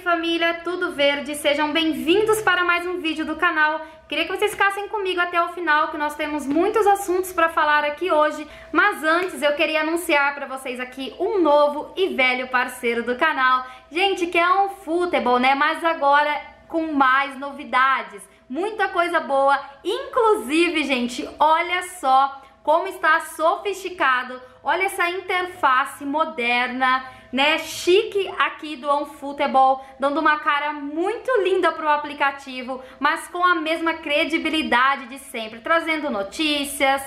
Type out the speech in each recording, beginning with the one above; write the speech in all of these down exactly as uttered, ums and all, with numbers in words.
família, tudo verde, sejam bem-vindos para mais um vídeo do canal. Queria que vocês ficassem comigo até o final, que nós temos muitos assuntos para falar aqui hoje. Mas antes eu queria anunciar para vocês aqui um novo e velho parceiro do canal. Gente, que é um futebol, né? Mas agora com mais novidades, muita coisa boa. Inclusive, gente, olha só como está sofisticado. Olha essa interface moderna, né, chique aqui do OneFootball, dando uma cara muito linda pro aplicativo, mas com a mesma credibilidade de sempre, trazendo notícias,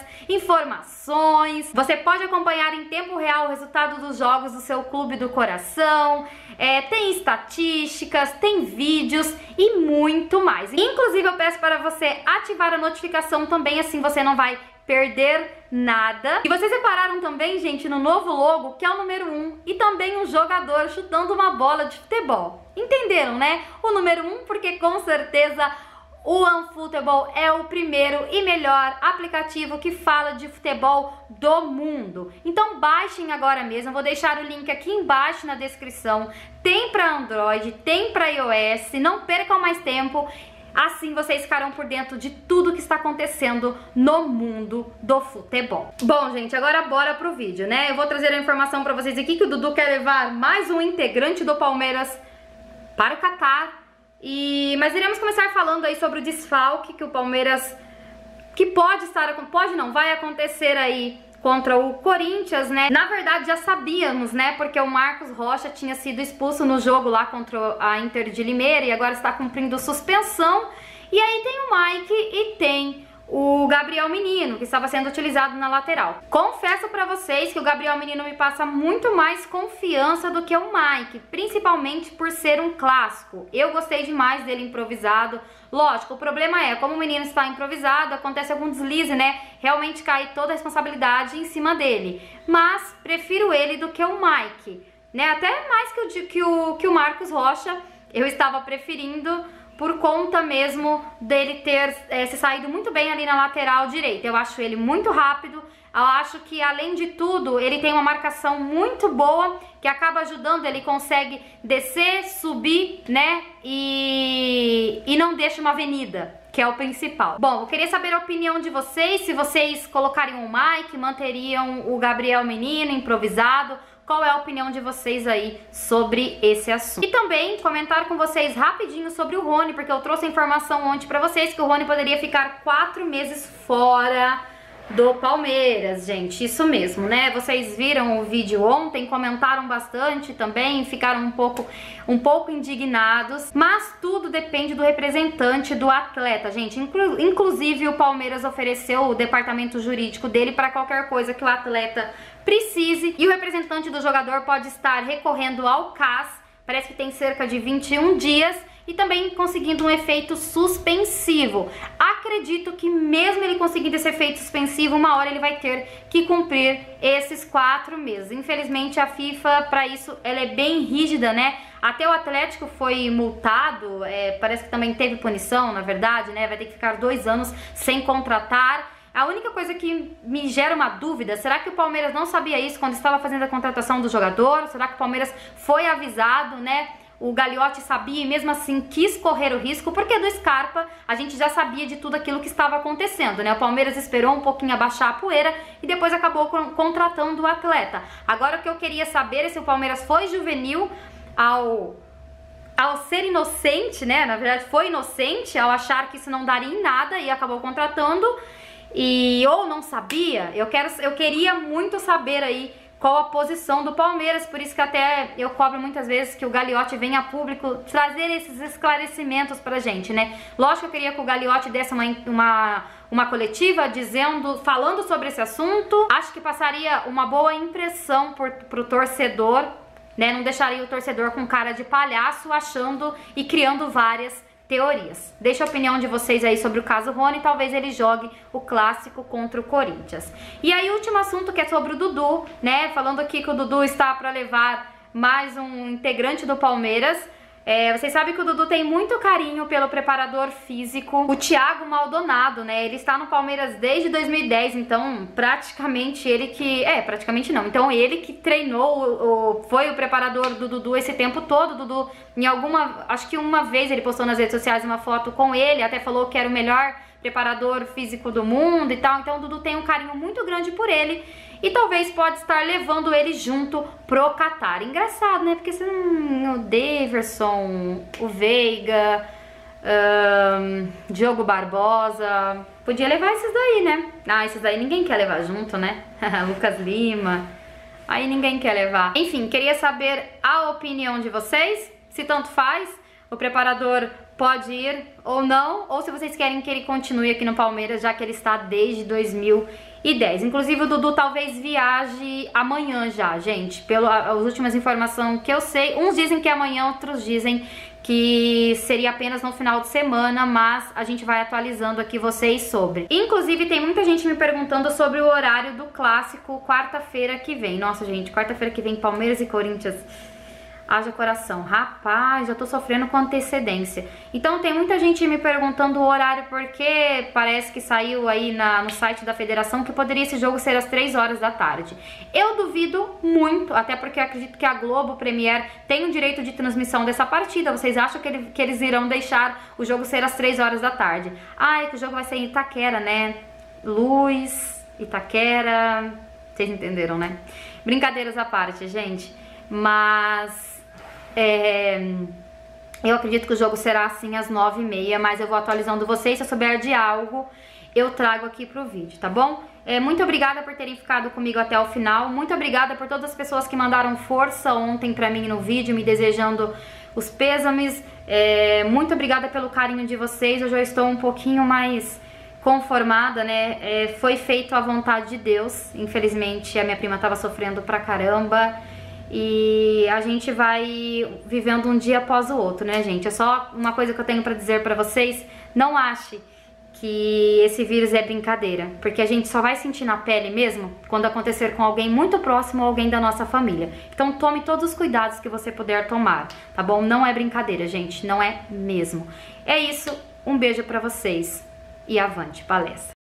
informações. Você pode acompanhar em tempo real o resultado dos jogos do seu clube do coração, é, tem estatísticas, tem vídeos e muito mais. Inclusive eu peço para você ativar a notificação também, assim você não vai perder nada. E vocês repararam também, gente, no novo logo, que é o número um, e também um jogador chutando uma bola de futebol. Entenderam, né? O número um, porque com certeza o OneFootball é o primeiro e melhor aplicativo que fala de futebol do mundo. Então baixem agora mesmo, eu vou deixar o link aqui embaixo na descrição. Tem para Android, tem para iOS, não percam mais tempo. Assim vocês ficarão por dentro de tudo que está acontecendo no mundo do futebol. Bom, gente, agora bora pro vídeo, né? Eu vou trazer a informação pra vocês aqui que o Dudu quer levar mais um integrante do Palmeiras para o Catar. E... Mas iremos começar falando aí sobre o desfalque que o Palmeiras... Que pode estar... Pode não, vai acontecer aí contra o Corinthians, né? Na verdade já sabíamos, né? Porque o Marcos Rocha tinha sido expulso no jogo lá contra a Inter de Limeira e agora está cumprindo suspensão. E aí tem o Mike e tem o Gabriel Menino, que estava sendo utilizado na lateral. Confesso pra vocês que o Gabriel Menino me passa muito mais confiança do que o Mike, principalmente por ser um clássico. Eu gostei demais dele improvisado. Lógico, o problema é, como o menino está improvisado, acontece algum deslize, né? Realmente cai toda a responsabilidade em cima dele. Mas prefiro ele do que o Mike, né? Até mais que o, que o, que o Marcos Rocha, eu estava preferindo por conta mesmo dele ter é, se saído muito bem ali na lateral direita. Eu acho ele muito rápido, eu acho que além de tudo ele tem uma marcação muito boa que acaba ajudando, ele consegue descer, subir, né, e, e não deixa uma avenida, que é o principal. Bom, eu queria saber a opinião de vocês, se vocês colocariam o Mike, manteriam o Gabriel Menino improvisado. Qual é a opinião de vocês aí sobre esse assunto? E também comentar com vocês rapidinho sobre o Rony, porque eu trouxe a informação ontem pra vocês que o Rony poderia ficar quatro meses fora do Palmeiras, gente, isso mesmo, né? Vocês viram o vídeo ontem, comentaram bastante também, ficaram um pouco, um pouco indignados, mas tudo depende do representante do atleta, gente. Inclu inclusive o Palmeiras ofereceu o departamento jurídico dele para qualquer coisa que o atleta precise, e o representante do jogador pode estar recorrendo ao C A S, parece que tem cerca de vinte e um dias, e também conseguindo um efeito suspensivo. Acredito que mesmo ele conseguindo esse efeito suspensivo, uma hora ele vai ter que cumprir esses quatro meses. Infelizmente a FIFA, para isso, ela é bem rígida, né? Até o Atlético foi multado, é, parece que também teve punição, na verdade, né? Vai ter que ficar dois anos sem contratar. A única coisa que me gera uma dúvida, será que o Palmeiras não sabia isso quando estava fazendo a contratação do jogador? Será que o Palmeiras foi avisado, né? O Gagliotti sabia e mesmo assim quis correr o risco, porque do Scarpa a gente já sabia de tudo aquilo que estava acontecendo, né? O Palmeiras esperou um pouquinho abaixar a poeira e depois acabou contratando o atleta. Agora o que eu queria saber é se o Palmeiras foi juvenil ao... ao ser inocente, né? Na verdade foi inocente ao achar que isso não daria em nada e acabou contratando. E ou não sabia. Eu quero, eu queria muito saber aí qual a posição do Palmeiras, por isso que até eu cobro muitas vezes que o Gagliotti venha a público trazer esses esclarecimentos pra gente, né? Lógico que eu queria que o Gagliotti desse uma, uma, uma coletiva dizendo, falando sobre esse assunto. Acho que passaria uma boa impressão por, pro torcedor, né? Não deixaria o torcedor com cara de palhaço achando e criando várias teorias. Deixa a opinião de vocês aí sobre o caso Rony, talvez ele jogue o clássico contra o Corinthians. E aí o último assunto que é sobre o Dudu, né? Falando aqui que o Dudu está para levar mais um integrante do Palmeiras. É, vocês sabem que o Dudu tem muito carinho pelo preparador físico, o Thiago Maldonado, né? Ele está no Palmeiras desde dois mil e dez, então praticamente ele que... É, praticamente não. Então ele que treinou, o, o, foi o preparador do Dudu esse tempo todo. O Dudu, em alguma... Acho que uma vez ele postou nas redes sociais uma foto com ele, até falou que era o melhor preparador físico do mundo e tal. Então o Dudu tem um carinho muito grande por ele. E talvez pode estar levando ele junto pro Catar. Engraçado, né? Porque hum, o Daverson, o Veiga, um, Diogo Barbosa... Podia levar esses daí, né? Ah, esses daí ninguém quer levar junto, né? Lucas Lima... Aí ninguém quer levar. Enfim, queria saber a opinião de vocês. Se tanto faz, o preparador pode ir ou não. Ou se vocês querem que ele continue aqui no Palmeiras, já que ele está desde dois mil e dez. Inclusive o Dudu talvez viaje amanhã já, gente. Pelas últimas informações que eu sei, uns dizem que é amanhã, outros dizem que seria apenas no final de semana, mas a gente vai atualizando aqui vocês sobre. Inclusive tem muita gente me perguntando sobre o horário do clássico quarta-feira que vem. Nossa, gente, quarta-feira que vem Palmeiras e Corinthians. Haja coração. Rapaz, eu tô sofrendo com antecedência. Então tem muita gente me perguntando o horário, porque parece que saiu aí na, no site da federação que poderia esse jogo ser às três horas da tarde. Eu duvido muito, até porque eu acredito que a Globo Premier tem o direito de transmissão dessa partida. Vocês acham que, ele, que eles irão deixar o jogo ser às três horas da tarde? Ah, é que o jogo vai ser em Itaquera, né? Luz, Itaquera... Vocês entenderam, né? Brincadeiras à parte, gente. Mas... É, eu acredito que o jogo será assim às nove e meia, mas eu vou atualizando vocês. Se eu souber de algo, eu trago aqui pro vídeo, tá bom? É, muito obrigada por terem ficado comigo até o final. Muito obrigada por todas as pessoas que mandaram força ontem pra mim no vídeo, me desejando os pêsames. É, muito obrigada pelo carinho de vocês. Eu já estou um pouquinho mais conformada, né? É, foi feito à vontade de Deus. Infelizmente a minha prima tava sofrendo pra caramba. E a gente vai vivendo um dia após o outro, né, gente? É só uma coisa que eu tenho pra dizer pra vocês. Não ache que esse vírus é brincadeira, porque a gente só vai sentir na pele mesmo quando acontecer com alguém muito próximo ou alguém da nossa família. Então tome todos os cuidados que você puder tomar, tá bom? Não é brincadeira, gente, não é mesmo. É isso, um beijo pra vocês e avante palestra!